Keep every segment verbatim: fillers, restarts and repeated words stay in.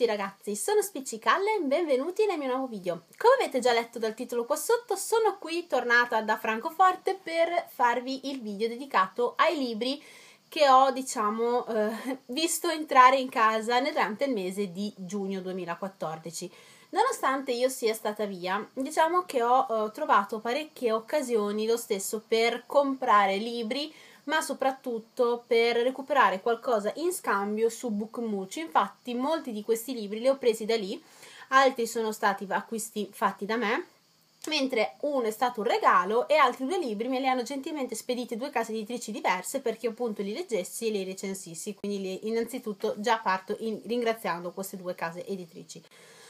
tutti ragazzi, sono Spiccicalle e benvenuti nel mio nuovo video. Come avete già letto dal titolo qua sotto, sono qui tornata da Francoforte per farvi il video dedicato ai libri che ho, diciamo, eh, visto entrare in casa durante il mese di giugno duemilaquattordici. Nonostante io sia stata via, diciamo che ho eh, trovato parecchie occasioni lo stesso per comprare libri, ma soprattutto per recuperare qualcosa in scambio su Bookmuch. Infatti molti di questi libri li ho presi da lì, altri sono stati acquisti fatti da me, mentre uno è stato un regalo e altri due libri me li hanno gentilmente spediti due case editrici diverse perché appunto li leggessi e li recensissi. Quindi li, innanzitutto già parto in, ringraziando queste due case editrici.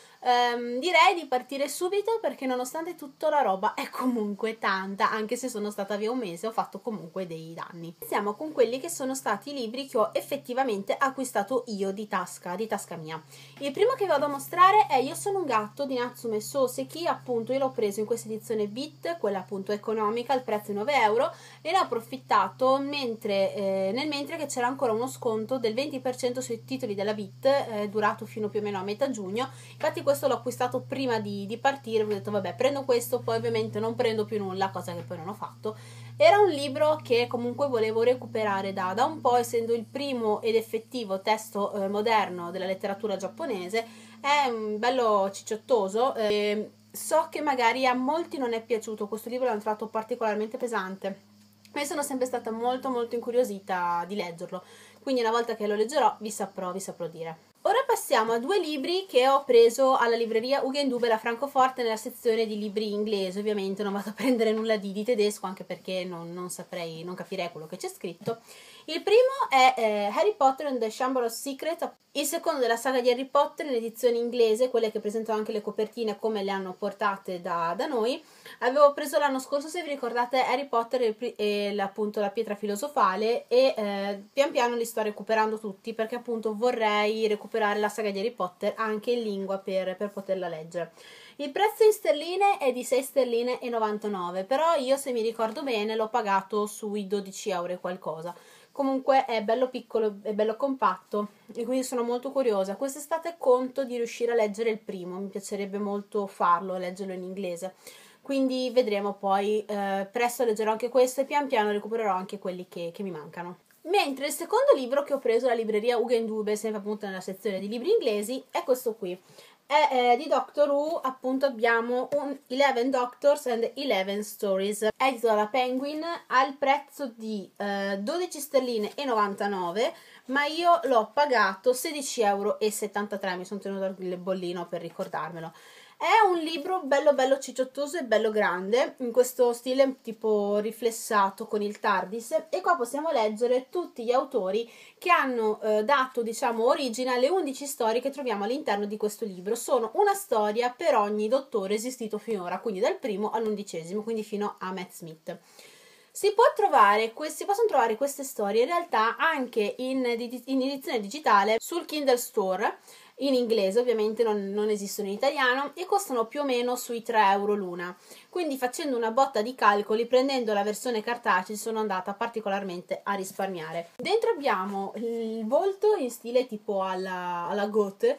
Um, direi di partire subito perché nonostante tutto la roba è comunque tanta, anche se sono stata via un mese ho fatto comunque dei danni. Iniziamo con quelli che sono stati i libri che ho effettivamente acquistato io di tasca, di tasca mia. Il primo che vado a mostrare è Io sono un gatto di Natsume Soseki. Appunto io l'ho preso in questa edizione Bit, quella appunto economica, al prezzo di nove euro, e ne ho approfittato mentre, eh, nel mentre che c'era ancora uno sconto del venti per cento sui titoli della Bit, eh, durato fino più o meno a metà giugno. Infatti questo l'ho acquistato prima di, di partire, ho detto vabbè prendo questo, poi ovviamente non prendo più nulla, cosa che poi non ho fatto. Era un libro che comunque volevo recuperare da, da un po', essendo il primo ed effettivo testo eh, moderno della letteratura giapponese. È un bello cicciottoso, eh, so che magari a molti non è piaciuto, questo libro l'ho trovato particolarmente pesante, ma io sono sempre stata molto molto incuriosita di leggerlo, quindi una volta che lo leggerò vi saprò, vi saprò dire. Ora passiamo a due libri che ho preso alla libreria Hugendubel a Francoforte nella sezione di libri inglesi. Ovviamente non vado a prendere nulla di, di tedesco, anche perché non, non saprei, non capirei quello che c'è scritto. Il primo è eh, Harry Potter and the Chamber of Secrets, il secondo della saga di Harry Potter in edizione inglese, quelle che presentano anche le copertine come le hanno portate da, da noi. Avevo preso l'anno scorso, se vi ricordate, Harry Potter e, e appunto la pietra filosofale, e eh, pian piano li sto recuperando tutti perché appunto vorrei recuperare la saga di Harry Potter anche in lingua per, per poterla leggere. Il prezzo in sterline è di sei sterline e novantanove, però io, se mi ricordo bene, l'ho pagato sui dodici euro e qualcosa. Comunque è bello piccolo, è bello compatto e quindi sono molto curiosa. Quest'estate conto di riuscire a leggere il primo, mi piacerebbe molto farlo, leggerlo in inglese. Quindi vedremo poi, eh, presto leggerò anche questo e pian piano recupererò anche quelli che, che mi mancano. Mentre il secondo libro che ho preso alla libreria Hugendubel, sempre appunto nella sezione di libri inglesi, è questo qui. È eh, di Doctor Who, appunto abbiamo un Eleven Doctors and Eleven Stories, edito dalla Penguin, al prezzo di eh, dodici sterline e novantanove, ma io l'ho pagato sedici euro e settantatré, mi sono tenuto il bollino per ricordarmelo. È un libro bello bello cicciottoso e bello grande, in questo stile tipo riflessato con il TARDIS, e qua possiamo leggere tutti gli autori che hanno eh, dato, diciamo, origine alle undici storie che troviamo all'interno di questo libro. Sono una storia per ogni dottore esistito finora, quindi dal primo all'undicesimo, quindi fino a Matt Smith. Si, può trovare, si possono trovare queste storie in realtà anche in, in edizione digitale sul Kindle Store, in inglese ovviamente, non, non esistono in italiano, e costano più o meno sui tre euro l'una. Quindi facendo una botta di calcoli, prendendo la versione cartacea, sono andata particolarmente a risparmiare. Dentro abbiamo il volto in stile tipo alla, alla Goethe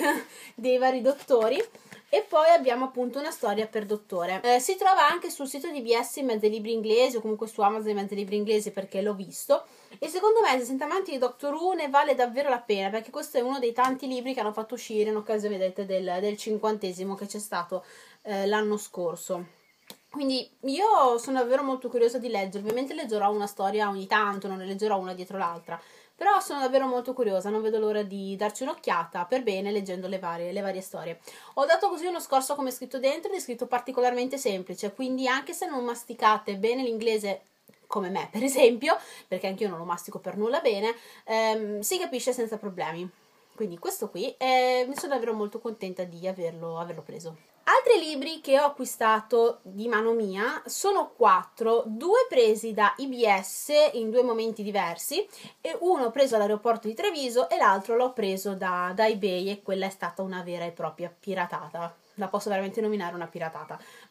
dei vari dottori, e poi abbiamo appunto una storia per dottore. Eh, si trova anche sul sito di B S in mezzo ai libri inglesi, o comunque su Amazon in mezzo ai libri inglesi, perché l'ho visto, e secondo me, se siete amanti di Doctor Who, ne vale davvero la pena, perché questo è uno dei tanti libri che hanno fatto uscire in occasione, vedete, del, del cinquantesimo che c'è stato eh, l'anno scorso. Quindi io sono davvero molto curiosa di leggere. Ovviamente leggerò una storia ogni tanto, non ne leggerò una dietro l'altra, però sono davvero molto curiosa, non vedo l'ora di darci un'occhiata per bene leggendo le varie, le varie storie. Ho dato così uno scorso, come è scritto dentro, ed è scritto particolarmente semplice, quindi anche se non masticate bene l'inglese come me per esempio, perché anch'io non lo mastico per nulla bene, ehm, si capisce senza problemi. Quindi questo qui, eh, mi sono davvero molto contenta di averlo, averlo preso. Altri libri che ho acquistato di mano mia sono quattro, due presi da I B S in due momenti diversi, e uno preso all'aeroporto di Treviso e l'altro l'ho preso da, da eBay, e quella è stata una vera e propria piratata. La posso veramente nominare una piratata, ma a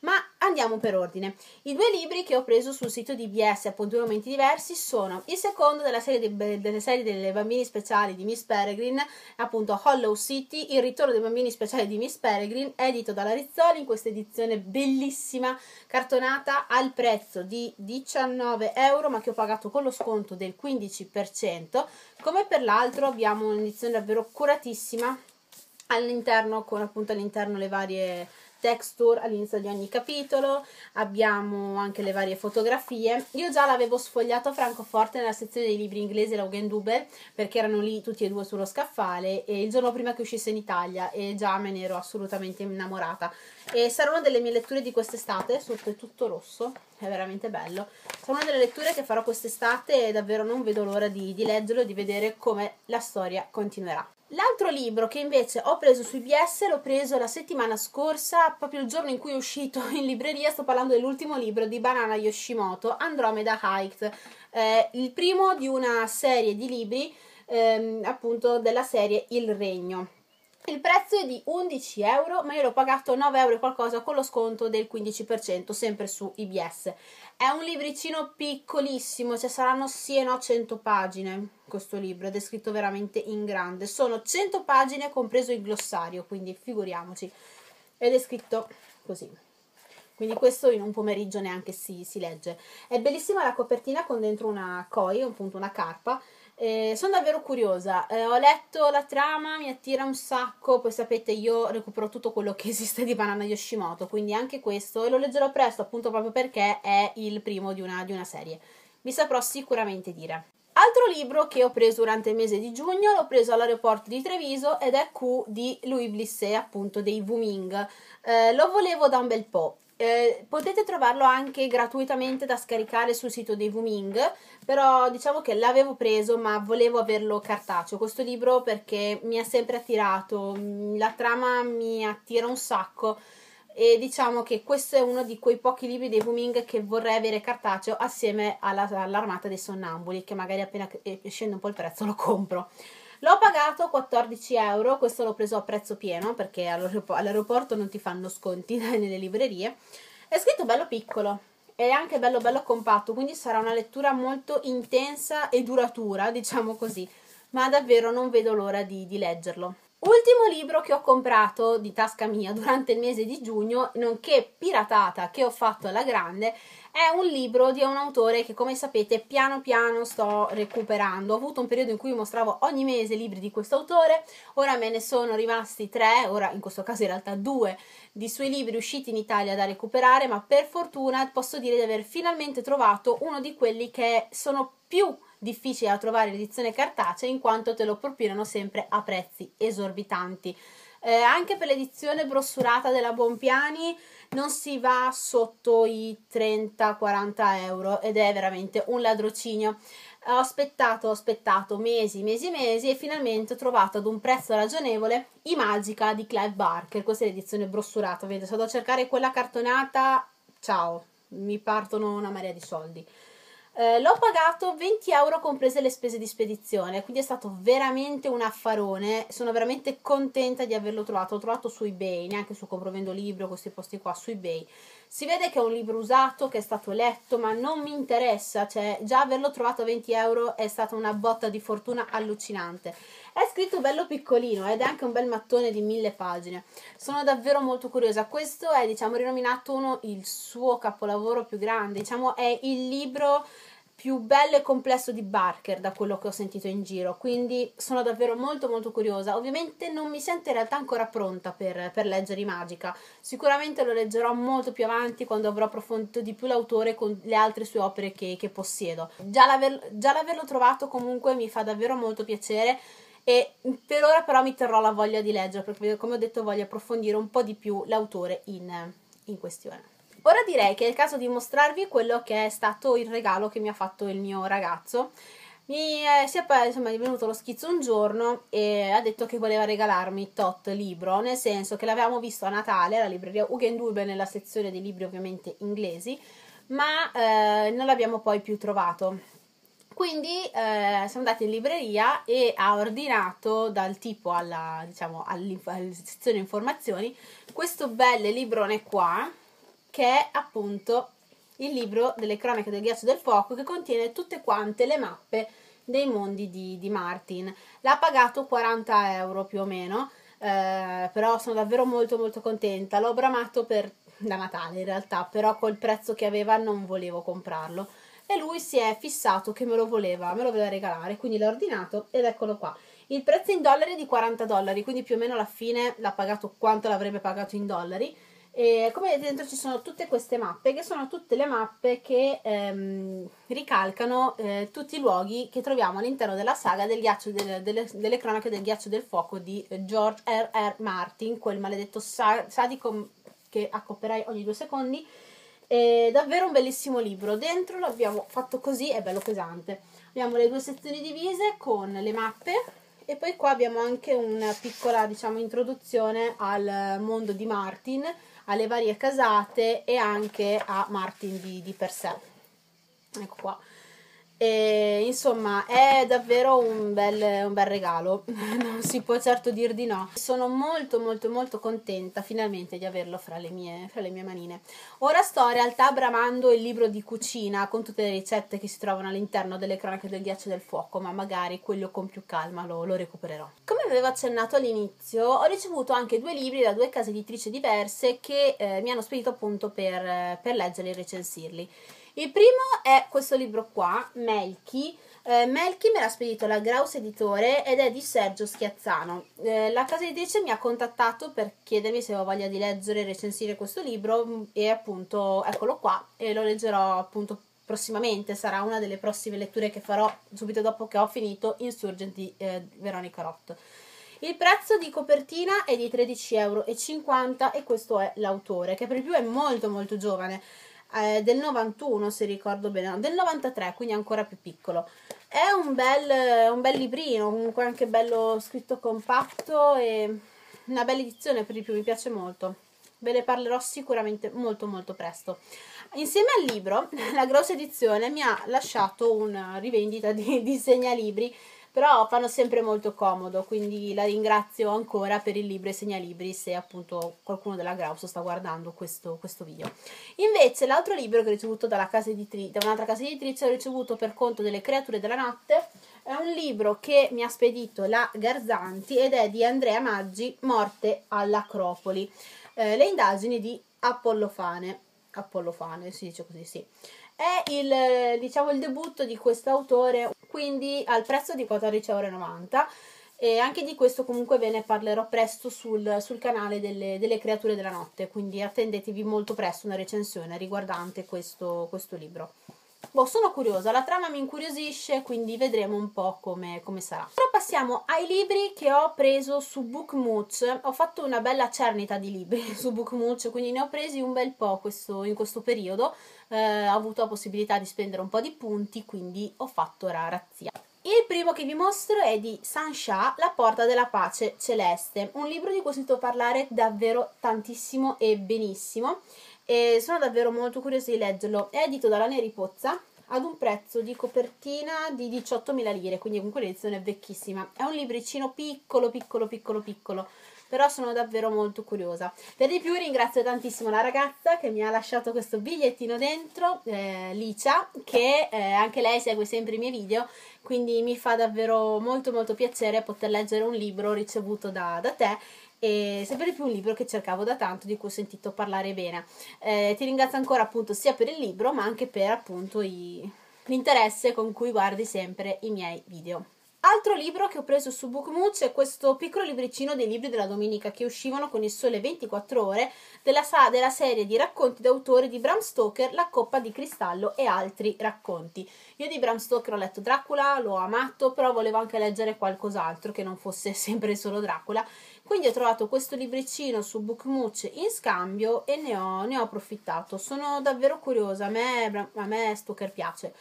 Andiamo per ordine. I due libri che ho preso sul sito di B S, appunto in momenti diversi, sono il secondo della serie de, delle serie delle bambini speciali di Miss Peregrine, appunto Hollow City, il ritorno dei bambini speciali di Miss Peregrine, edito dalla Rizzoli in questa edizione bellissima, cartonata al prezzo di diciannove euro, ma che ho pagato con lo sconto del quindici per cento. Come per l'altro abbiamo un'edizione davvero curatissima all'interno, con appunto all'interno le varie texture all'inizio di ogni capitolo, abbiamo anche le varie fotografie. Io già l'avevo sfogliato a Francoforte nella sezione dei libri inglesi, la Hugendubel, perché erano lì tutti e due sullo scaffale, e il giorno prima che uscisse in Italia, e già me ne ero assolutamente innamorata. E sarà una delle mie letture di quest'estate. Sotto è tutto rosso, è veramente bello. Sarà una delle letture che farò quest'estate e davvero non vedo l'ora di, di leggerlo e di vedere come la storia continuerà. L'altro libro che invece ho preso su I B S l'ho preso la settimana scorsa, proprio il giorno in cui è uscito in libreria. Sto parlando dell'ultimo libro di Banana Yoshimoto, Andromeda Hiked, eh, il primo di una serie di libri, ehm, appunto della serie Il Regno. Il prezzo è di undici euro, ma io l'ho pagato nove euro e qualcosa con lo sconto del quindici per cento, sempre su I B S. È un libricino piccolissimo, cioè saranno sì e no cento pagine questo libro, ed è scritto veramente in grande. Sono cento pagine compreso il glossario, quindi figuriamoci. Ed è scritto così. Quindi questo in un pomeriggio neanche si, si legge. È bellissima la copertina con dentro una koi, appunto una carpa. Eh, sono davvero curiosa, eh, ho letto la trama, mi attira un sacco. Poi sapete, io recupero tutto quello che esiste di Banana Yoshimoto, quindi anche questo, e lo leggerò presto appunto proprio perché è il primo di una, di una serie. Vi saprò sicuramente dire. Altro libro che ho preso durante il mese di giugno, l'ho preso all'aeroporto di Treviso, ed è Q di Louis Blisset, appunto dei Wuming. Eh, lo volevo da un bel po'. Eh, potete trovarlo anche gratuitamente da scaricare sul sito dei Wuming, però diciamo che l'avevo preso ma volevo averlo cartaceo questo libro, perché mi ha sempre attirato, la trama mi attira un sacco, e diciamo che questo è uno di quei pochi libri dei Wuming che vorrei avere cartaceo assieme alla, all'Armata dei Sonnambuli, che magari appena scende un po' il prezzo lo compro. L'ho pagato quattordici euro, questo l'ho preso a prezzo pieno perché all'aeroporto non ti fanno sconti nelle librerie. È scritto bello piccolo, è anche bello bello compatto, quindi sarà una lettura molto intensa e duratura, diciamo così, ma davvero non vedo l'ora di, di leggerlo. Ultimo libro che ho comprato di tasca mia durante il mese di giugno, nonché piratata che ho fatto alla grande, è un libro di un autore che, come sapete, piano piano sto recuperando. Ho avuto un periodo in cui mostravo ogni mese libri di questo autore, ora me ne sono rimasti tre, ora in questo caso in realtà due, di suoi libri usciti in Italia da recuperare, ma per fortuna posso dire di aver finalmente trovato uno di quelli che sono più difficili da trovare l'edizione cartacea, in quanto te lo propinano sempre a prezzi esorbitanti. Eh, anche per l'edizione brossurata della Bonpiani non si va sotto i trenta quaranta euro, ed è veramente un ladrocinio. Ho aspettato, ho aspettato mesi, mesi, mesi, e finalmente ho trovato ad un prezzo ragionevole I Magica di Clive Barker. Questa è l'edizione brossurata, vedete, se vado a cercare quella cartonata, ciao, mi partono una marea di soldi. Eh, l'ho pagato venti euro comprese le spese di spedizione, quindi è stato veramente un affarone. Sono veramente contenta di averlo trovato. L'ho trovato su eBay, neanche su Comprovendo Libro, questi posti qua, su eBay. Si vede che è un libro usato, che è stato letto, ma non mi interessa, cioè già averlo trovato a venti euro è stata una botta di fortuna allucinante. È scritto bello piccolino ed è anche un bel mattone di mille pagine. Sono davvero molto curiosa. Questo è, diciamo, rinominato uno il suo capolavoro più grande, diciamo è il libro più bello e complesso di Barker da quello che ho sentito in giro, quindi sono davvero molto molto curiosa. Ovviamente non mi sento in realtà ancora pronta per, per leggere I Magica, sicuramente lo leggerò molto più avanti, quando avrò approfondito di più l'autore con le altre sue opere che, che possiedo. Già, l'aver, già l'averlo trovato comunque mi fa davvero molto piacere, e per ora però mi terrò la voglia di leggere, perché come ho detto voglio approfondire un po' di più l'autore in, in questione. Ora direi che è il caso di mostrarvi quello che è stato il regalo che mi ha fatto il mio ragazzo. Mi è, si è, insomma, è venuto lo schizzo un giorno e ha detto che voleva regalarmi tot libro, nel senso che l'avevamo visto a Natale alla libreria Hugendubel nella sezione dei libri ovviamente inglesi, ma eh, non l'abbiamo poi più trovato. Quindi eh, siamo andati in libreria e ha ordinato dal tipo alla, diciamo, alla sezione informazioni questo bel librone qua, che è appunto il libro delle cronache del ghiaccio del fuoco, che contiene tutte quante le mappe dei mondi di, di Martin. L'ha pagato quaranta euro più o meno, eh, però sono davvero molto molto contenta. L'ho bramato per, da Natale in realtà, però col prezzo che aveva non volevo comprarlo e lui si è fissato che me lo voleva, me lo voleva regalare, quindi l'ho ordinato ed eccolo qua. Il prezzo in dollari è di quaranta dollari, quindi più o meno alla fine l'ha pagato quanto l'avrebbe pagato in dollari. E come vedete dentro ci sono tutte queste mappe, che sono tutte le mappe che ehm, ricalcano eh, tutti i luoghi che troviamo all'interno della saga del ghiaccio del, delle, delle cronache del ghiaccio del fuoco di George R R. Martin, quel maledetto sa sadico che accopperai ogni due secondi. È davvero un bellissimo libro. Dentro l'abbiamo fatto così, è bello pesante. Abbiamo le due sezioni divise con le mappe e poi qua abbiamo anche una piccola, diciamo, introduzione al mondo di Martin, alle varie casate e anche a Martin di, di per sé. Ecco qua. E, insomma, è davvero un bel, un bel regalo, non si può certo dir di no. Sono molto molto molto contenta finalmente di averlo fra le mie, fra le mie manine. Ora sto in realtà bramando il libro di cucina con tutte le ricette che si trovano all'interno delle cronache del ghiaccio del fuoco, ma magari quello con più calma lo, lo recupererò. Come avevo accennato all'inizio, ho ricevuto anche due libri da due case editrici diverse che eh, mi hanno spedito appunto per, per leggerli e recensirli. Il primo è questo libro qua, Melchi. Eh, Melchi me l'ha spedito la Graus Editore ed è di Sergio Schiazzano. Eh, la casa editrice mi ha contattato per chiedermi se avevo voglia di leggere e recensire questo libro e appunto eccolo qua e lo leggerò appunto prossimamente. Sarà una delle prossime letture che farò subito dopo che ho finito Insurgent di eh, Veronica Roth. Il prezzo di copertina è di tredici euro e cinquanta e questo è l'autore, che per di più è molto molto giovane. Eh, del novantuno se ricordo bene, no, del novantatré, quindi ancora più piccolo. È un bel, un bel librino, comunque anche bello scritto compatto e una bella edizione per di più, mi piace molto. Ve ne parlerò sicuramente molto molto presto. Insieme al libro, la grossa edizione mi ha lasciato una rivendita di, di segnalibri, però fanno sempre molto comodo, quindi la ringrazio ancora per il libro e segnalibri se appunto qualcuno della Graus sta guardando questo, questo video. Invece l'altro libro che ho ricevuto dalla casa editrice, da un'altra casa editrice, ho ricevuto per conto delle creature della notte, è un libro che mi ha spedito la Garzanti ed è di Andrea Maggi, Morte all'Acropoli, eh, le indagini di Apollofane, Apollofane si dice così, sì. È il, diciamo, il debutto di questo autore, quindi al prezzo di quattordici euro e novanta, e anche di questo comunque ve ne parlerò presto sul, sul canale delle, delle creature della notte, quindi attendetevi molto presto una recensione riguardante questo, questo libro. Boh, sono curiosa, la trama mi incuriosisce, quindi vedremo un po' come, come sarà. Ora passiamo ai libri che ho preso su Bookmooch. Ho fatto una bella cernita di libri su Bookmooch, quindi ne ho presi un bel po' questo, in questo periodo. Eh, ho avuto la possibilità di spendere un po' di punti, quindi ho fatto razzia. Il primo che vi mostro è di Sansha, La porta della pace celeste, un libro di cui ho sentito parlare davvero tantissimo e benissimo e sono davvero molto curiosa di leggerlo. È edito dalla Neri Pozza ad un prezzo di copertina di diciottomila lire, quindi comunque l'edizione è vecchissima. È un libricino piccolo piccolo piccolo piccolo, però sono davvero molto curiosa. Per di più ringrazio tantissimo la ragazza che mi ha lasciato questo bigliettino dentro, eh, Licia, che eh, anche lei segue sempre i miei video, quindi mi fa davvero molto molto piacere poter leggere un libro ricevuto da, da te, e sempre di più un libro che cercavo da tanto, di cui ho sentito parlare bene. Eh, ti ringrazio ancora appunto sia per il libro ma anche per appunto l'interesse con cui guardi sempre i miei video. Altro libro che ho preso su Bookmooch è questo piccolo libricino dei libri della domenica che uscivano con il sole ventiquattro ore della, della serie di racconti d'autore di Bram Stoker, La coppa di cristallo e altri racconti. Io di Bram Stoker ho letto Dracula, l'ho amato, però volevo anche leggere qualcos'altro che non fosse sempre solo Dracula, quindi ho trovato questo libricino su Bookmooch in scambio e ne ho, ne ho approfittato. Sono davvero curiosa, a me, a me Stoker piace,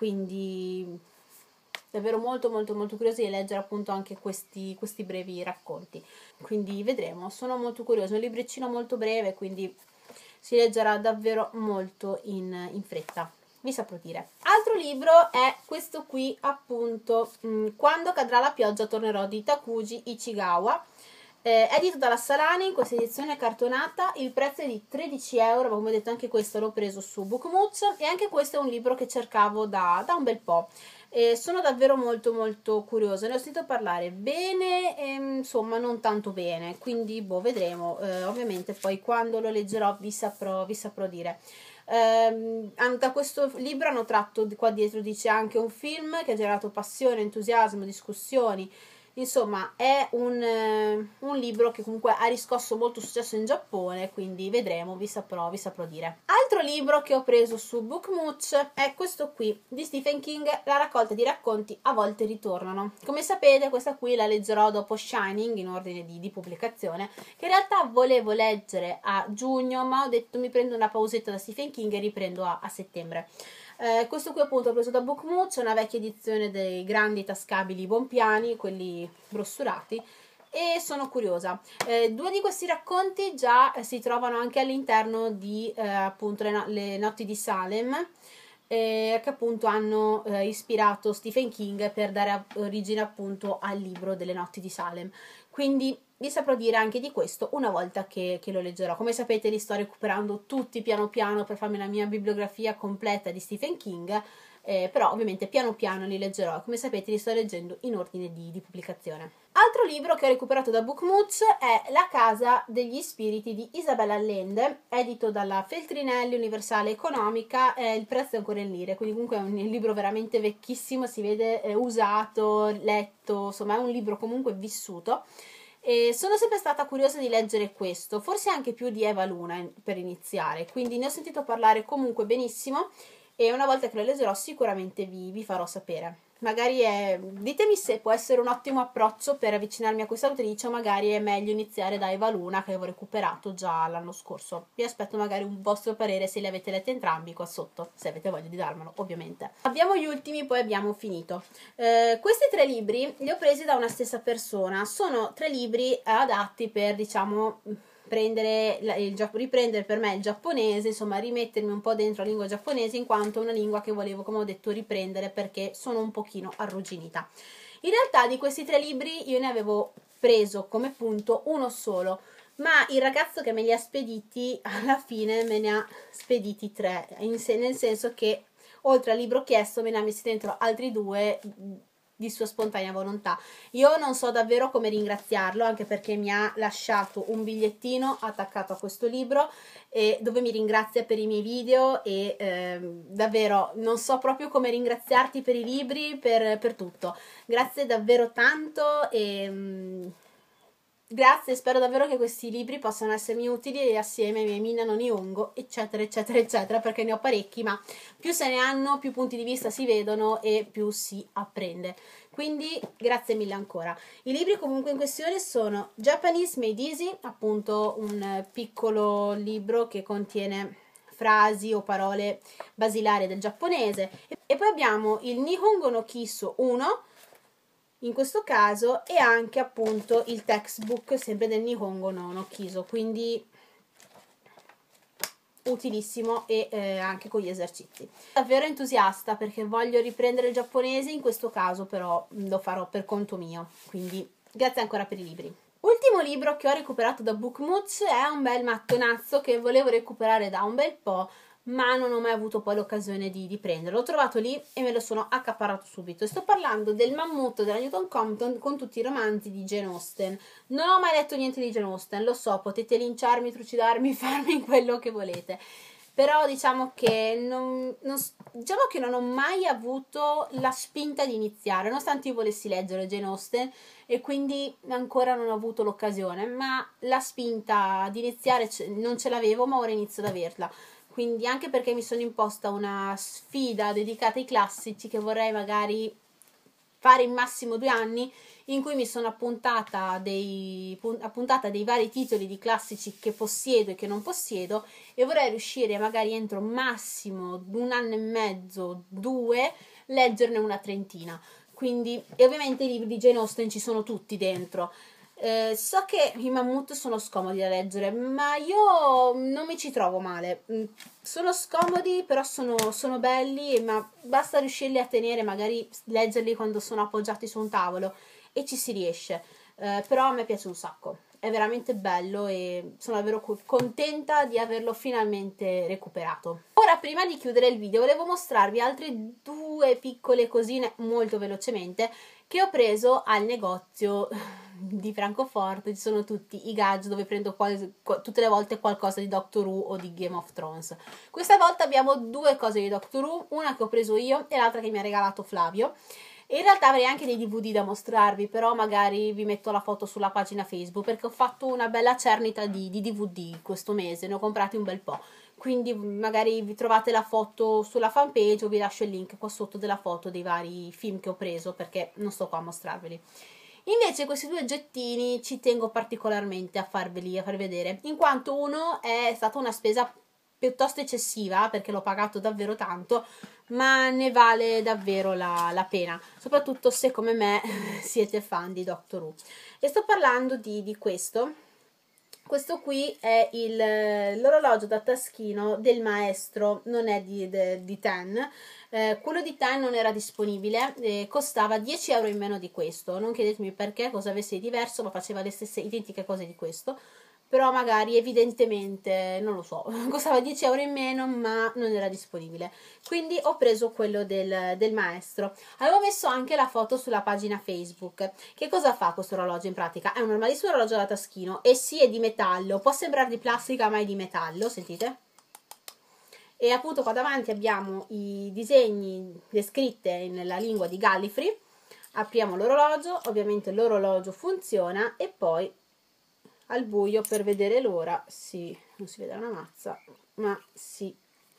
quindi davvero molto molto molto curiosa di leggere appunto anche questi, questi brevi racconti, quindi vedremo. Sono molto curiosa, è un libricino molto breve, quindi si leggerà davvero molto in, in fretta, vi saprò dire. Altro libro è questo qui appunto, mh, Quando cadrà la pioggia tornerò, di Takuji Ichigawa. Eh, edito dalla Salani in questa edizione cartonata, il prezzo è di tredici euro, ma come detto anche questo l'ho preso su Bookmoots, e anche questo è un libro che cercavo da, da un bel po'. Eh, sono davvero molto molto curiosa, ne ho sentito parlare bene e insomma non tanto bene, quindi boh, vedremo. Eh, ovviamente poi quando lo leggerò vi saprò, vi saprò dire. Eh, da questo libro hanno tratto, qua dietro dice, anche un film che ha generato passione, entusiasmo, discussioni. Insomma, è un, eh, un libro che comunque ha riscosso molto successo in Giappone, quindi vedremo, vi saprò, vi saprò dire. Altro libro che ho preso su Bookmooch è questo qui, di Stephen King, la raccolta di racconti A volte ritornano. Come sapete, questa qui la leggerò dopo Shining, in ordine di, di pubblicazione, che in realtà volevo leggere a giugno, ma ho detto mi prendo una pausetta da Stephen King e riprendo a, a settembre. Eh, questo qui appunto ho preso da Bookmooch, è una vecchia edizione dei grandi tascabili Bonpiani, quelli brossurati, e sono curiosa. Eh, due di questi racconti già eh, si trovano anche all'interno di eh, appunto le, no le notti di Salem, eh, che appunto hanno eh, ispirato Stephen King per dare origine appunto al libro delle notti di Salem. Quindi vi saprò dire anche di questo una volta che, che lo leggerò. Come sapete li sto recuperando tutti piano piano per farmi la mia bibliografia completa di Stephen King, eh, però ovviamente piano piano li leggerò. Come sapete li sto leggendo in ordine di, di pubblicazione. Altro libro che ho recuperato da Bookmooch è La casa degli spiriti di Isabella Allende, edito dalla Feltrinelli Universale Economica, eh, il prezzo è ancora in lire, quindi comunque è un libro veramente vecchissimo, si vede eh, usato, letto, insomma è un libro comunque vissuto. E sono sempre stata curiosa di leggere questo, forse anche più di Eva Luna per iniziare, quindi ne ho sentito parlare comunque benissimo e una volta che lo leggerò sicuramente vi, vi farò sapere. Magari è, ditemi se può essere un ottimo approccio per avvicinarmi a questa autrice, o magari è meglio iniziare da Eva Luna che avevo recuperato già l'anno scorso. Vi aspetto magari un vostro parere se li avete letti entrambi qua sotto, se avete voglia di darmelo ovviamente. Abbiamo gli ultimi, poi abbiamo finito. Eh, questi tre libri li ho presi da una stessa persona, sono tre libri adatti per, diciamo, prendere il, riprendere per me il giapponese, insomma rimettermi un po' dentro la lingua giapponese, in quanto è una lingua che volevo, come ho detto, riprendere perché sono un pochino arrugginita. In realtà di questi tre libri io ne avevo preso come punto uno solo, ma il ragazzo che me li ha spediti alla fine me ne ha spediti tre, in se, nel senso che oltre al libro chiesto me ne ha messi dentro altri due di sua spontanea volontà. Io non so davvero come ringraziarlo, anche perché mi ha lasciato un bigliettino attaccato a questo libro e dove mi ringrazia per i miei video e eh, davvero non so proprio come ringraziarti per i libri, per, per tutto. Grazie davvero tanto e mh, grazie, spero davvero che questi libri possano essermi utili e assieme ai miei Minna no Nihongo, eccetera eccetera eccetera, perché ne ho parecchi, ma più se ne hanno, più punti di vista si vedono e più si apprende. Quindi grazie mille ancora. I libri comunque in questione sono Japanese Made Easy, appunto un piccolo libro che contiene frasi o parole basilari del giapponese, e poi abbiamo il Nihongo no Kiso uno, in questo caso, e anche appunto il textbook sempre del Nihongo no, no Kiso, quindi utilissimo e eh, anche con gli esercizi. Davvero entusiasta perché voglio riprendere il giapponese, in questo caso però lo farò per conto mio, quindi grazie ancora per i libri. Ultimo libro che ho recuperato da Bookmooch è un bel mattonazzo che volevo recuperare da un bel po', ma non ho mai avuto poi l'occasione di, di prenderlo. L'ho trovato lì e me lo sono accaparato subito. E sto parlando del Mammut della Newton Compton con tutti i romanzi di Jane Austen. Non ho mai letto niente di Jane Austen, lo so, potete linciarmi, trucidarmi, farmi quello che volete. Però diciamo che non, non, diciamo che non ho mai avuto la spinta di iniziare, nonostante io volessi leggere Jane Austen e quindi ancora non ho avuto l'occasione, ma la spinta di iniziare non ce l'avevo, ma ora inizio ad averla. Quindi anche perché mi sono imposta una sfida dedicata ai classici che vorrei magari fare in massimo due anni, in cui mi sono appuntata dei, appuntata dei vari titoli di classici che possiedo e che non possiedo, e vorrei riuscire magari entro massimo un anno e mezzo, due, leggerne una trentina. Quindi, e ovviamente i libri di Jane Austen ci sono tutti dentro. Eh, so che i Mammut sono scomodi da leggere, ma io non mi ci trovo male. Sono scomodi, però sono, sono belli, ma basta riuscirli a tenere, magari leggerli quando sono appoggiati su un tavolo e ci si riesce. Eh, però a me piace un sacco. è veramente bello e sono davvero contenta di averlo finalmente recuperato. Ora, prima di chiudere il video, volevo mostrarvi altre due piccole cosine molto velocemente che ho preso al negozio di Francoforte. Ci sono tutti i gadget dove prendo quasi, tutte le volte qualcosa di Doctor Who o di Game of Thrones. Questa volta abbiamo due cose di Doctor Who, una che ho preso io e l'altra che mi ha regalato Flavio. In realtà avrei anche dei D V D da mostrarvi, però magari vi metto la foto sulla pagina Facebook, perché ho fatto una bella cernita di, di D V D questo mese, ne ho comprati un bel po'. Quindi magari vi trovate la foto sulla fanpage o vi lascio il link qua sotto della foto dei vari film che ho preso, perché non sto qua a mostrarveli. Invece questi due oggettini ci tengo particolarmente a farveli, a farvi vedere, in quanto uno è stata una spesa piuttosto eccessiva, perché l'ho pagato davvero tanto, ma ne vale davvero la, la pena, soprattutto se come me siete fan di Doctor Who. E sto parlando di, di questo. Questo qui è l'orologio da taschino del maestro, non è di, di, di Ten. Eh, quello di Ten non era disponibile, eh, costava dieci euro in meno di questo. Non chiedetemi perché, cosa avesse di diverso, ma faceva le stesse identiche cose di questo. Però magari evidentemente, non lo so, costava dieci euro in meno, ma non era disponibile. Quindi ho preso quello del, del maestro. Avevo messo anche la foto sulla pagina Facebook. Che cosa fa questo orologio in pratica? È un normalissimo orologio da taschino e sì, è di metallo. Può sembrare di plastica, ma è di metallo, sentite? E appunto qua davanti abbiamo i disegni, le scritte nella lingua di Gallifrey. Apriamo l'orologio, ovviamente l'orologio funziona e poi al buio, per vedere l'ora, sì, non si vede una mazza, ma si,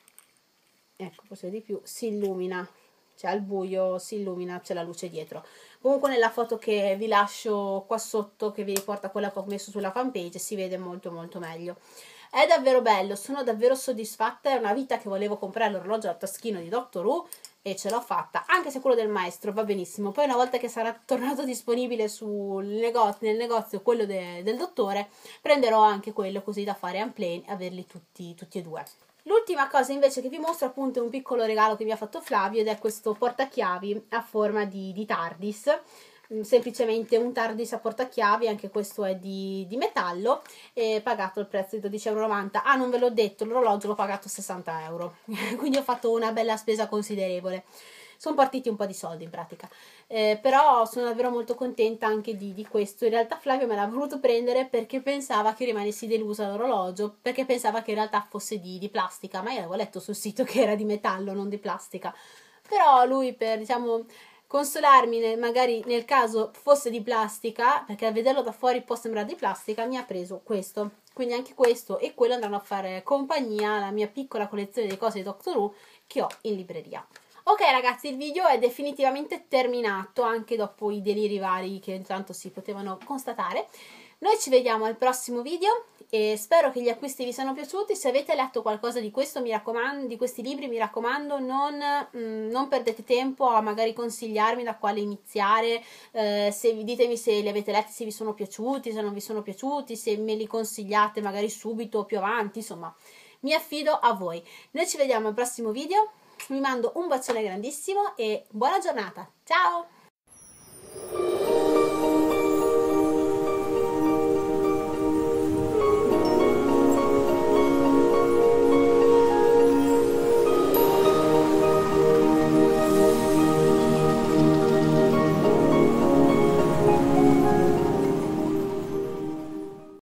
ecco, forse di più, si illumina, cioè al buio si illumina, c'è la luce dietro. Comunque nella foto che vi lascio qua sotto, che vi riporta quella che ho messo sulla fanpage, si vede molto molto meglio. È davvero bello, sono davvero soddisfatta, è una vita che volevo comprare l'orologio a taschino di Doctor Who e ce l'ho fatta, anche se quello del maestro va benissimo. Poi una volta che sarà tornato disponibile sul negozio, nel negozio quello de, del dottore, prenderò anche quello così da fare unplane e averli tutti, tutti e due. L'ultima cosa invece che vi mostro appunto è un piccolo regalo che mi ha fatto Flavio ed è questo portachiavi a forma di, di TARDIS. Semplicemente un TARDIS a portachiavi, anche questo è di, di metallo, e pagato il prezzo di dodici e novanta euro. Ah, non ve l'ho detto, l'orologio l'ho pagato sessanta euro, quindi ho fatto una bella spesa considerevole. Sono partiti un po' di soldi in pratica, eh, però sono davvero molto contenta anche di, di questo. In realtà Flavio me l'ha voluto prendere perché pensava che io rimanessi delusa all'orologio, perché pensava che in realtà fosse di, di plastica, ma io avevo letto sul sito che era di metallo, non di plastica. Però lui, per diciamo consolarmi magari nel caso fosse di plastica, perché a vederlo da fuori può sembrare di plastica, mi ha preso questo. Quindi anche questo e quello andranno a fare compagnia alla mia piccola collezione di cose di Doctor Who che ho in libreria. Ok ragazzi, il video è definitivamente terminato, anche dopo i deliri vari che intanto si potevano constatare. Noi ci vediamo al prossimo video e spero che gli acquisti vi siano piaciuti. Se avete letto qualcosa di questo, mi raccomando, di questi libri, mi raccomando, non, mh, non perdete tempo a magari consigliarmi da quale iniziare. Eh, se vi, ditemi se li avete letti, se vi sono piaciuti, se non vi sono piaciuti, se me li consigliate magari subito o più avanti, insomma, mi affido a voi. Noi ci vediamo al prossimo video. Vi mando un bacione grandissimo e buona giornata. Ciao!